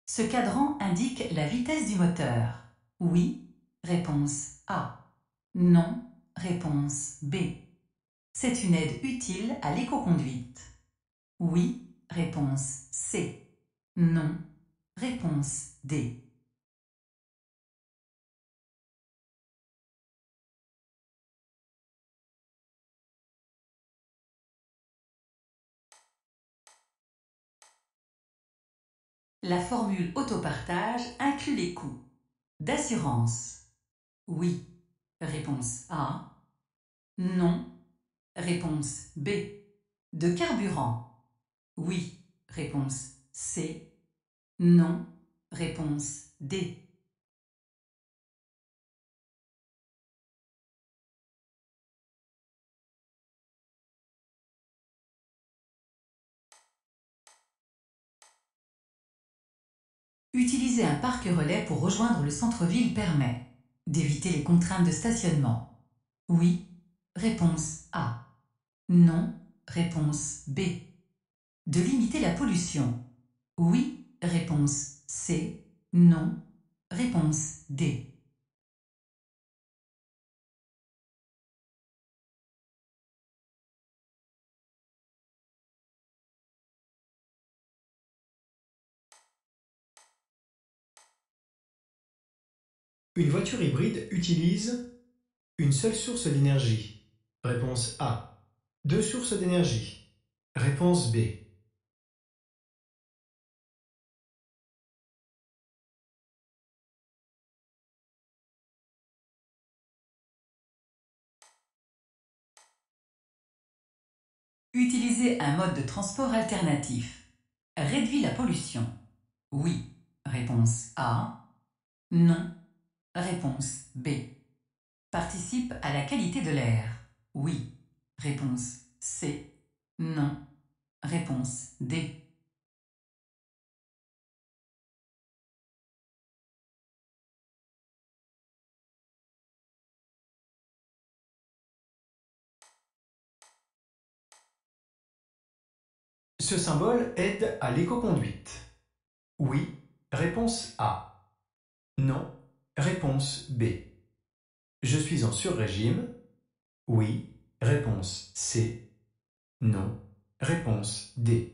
Ce cadran indique la vitesse du moteur. Oui, réponse A. Non, réponse B. C'est une aide utile à l'écoconduite. Oui, réponse C. Non, réponse D. La formule autopartage inclut les coûts d'assurance. Oui, réponse A. Non, réponse B. De carburant. Oui, réponse C. Non, réponse D. Utiliser un parc relais pour rejoindre le centre-ville permet d'éviter les contraintes de stationnement. Oui, réponse A. Non, réponse B. De limiter la pollution. Oui, réponse C. Non, réponse D. Une voiture hybride utilise une seule source d'énergie. Réponse A. Deux sources d'énergie. Réponse B. Utiliser un mode de transport alternatif. Réduit la pollution. Oui, réponse A. Non, réponse B. Participe à la qualité de l'air. Oui, réponse C. Non, réponse D. Ce symbole aide à l'écoconduite. Oui. Réponse A. Non. Réponse B. Je suis en sur-régime. Oui. Réponse C. Non. Réponse D.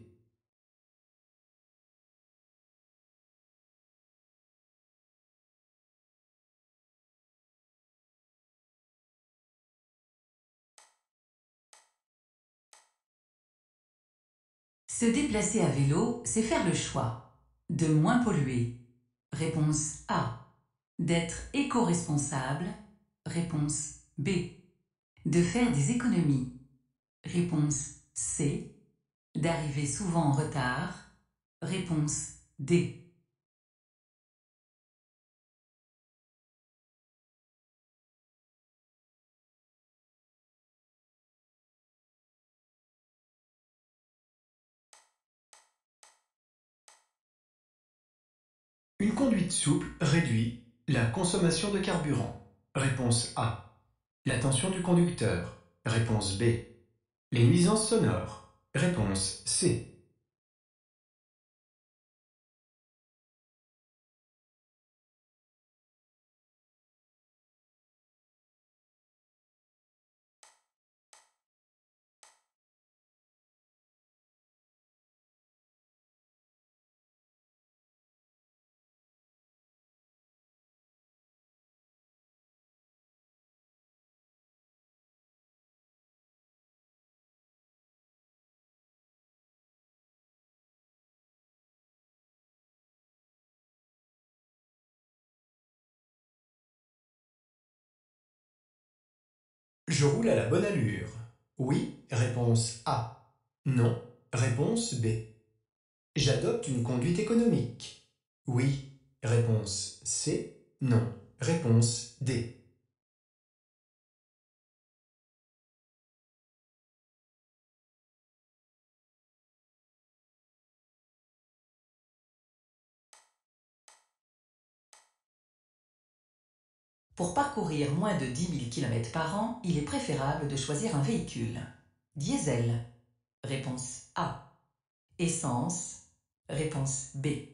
Se déplacer à vélo, c'est faire le choix de moins polluer. Réponse A. D'être éco-responsable. Réponse B. De faire des économies. Réponse C. D'arriver souvent en retard. Réponse D. Une conduite souple réduit la consommation de carburant. Réponse A. La tension du conducteur. Réponse B. Les nuisances sonores. Réponse C. Je roule à la bonne allure. Oui, réponse A. Non, réponse B. J'adopte une conduite économique. Oui, réponse C. Non, réponse D. Pour parcourir moins de 10 000 km par an, il est préférable de choisir un véhicule. Diesel. Réponse A. Essence. Réponse B.